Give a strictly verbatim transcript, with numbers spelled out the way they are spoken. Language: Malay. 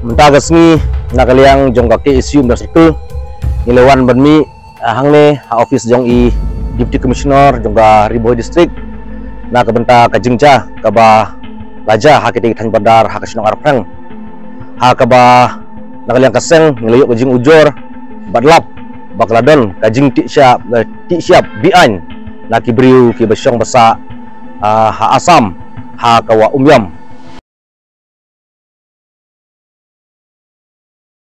mentagasni nakaliang jong ka K S U serta nilawan bermi hang ne ha office jong i Deputy Commissioner jong ka Ri Bhoi district na kabenta ka jingja ka ba laja ha kiti tan bandar ha kasinong arprang ha ka ba nakaliang kaseng nilayo ka jing ujor badlap bakladon ka jing ti siap ti siap bian na kibriu ki basyong basa uh, ha asam ha kawa umyam